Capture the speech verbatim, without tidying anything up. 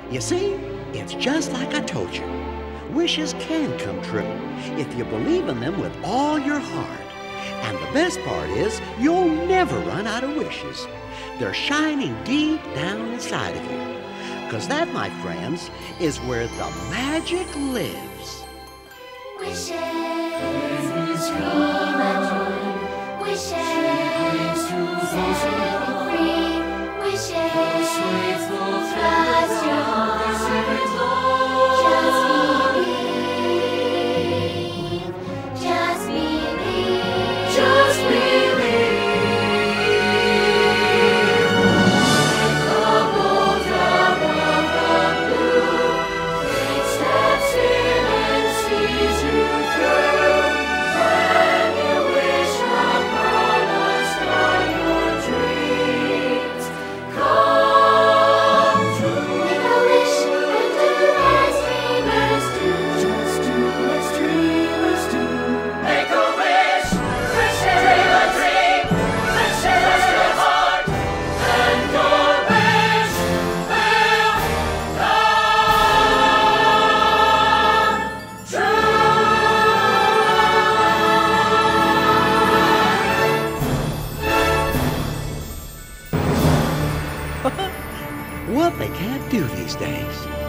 You see, it's just like I told you. Wishes can come true if you believe in them with all your heart. And the best part is, you'll never run out of wishes. They're shining deep down inside of you. Because that, my friends, is where the magic lives. Wishes, dream a dream. Wishes, set me free. Wishes, trust your heart. Just believe. Just believe. Just believe. Come on down of the blue. It steps in and sees you through. When you wish upon a star, your dreams come true. Make a wish and do as dreamers do. Just do as dreamers do. Make a wish, wish it, dream a dream, wish it, trust your heart, and your wish will come What they can't do these days.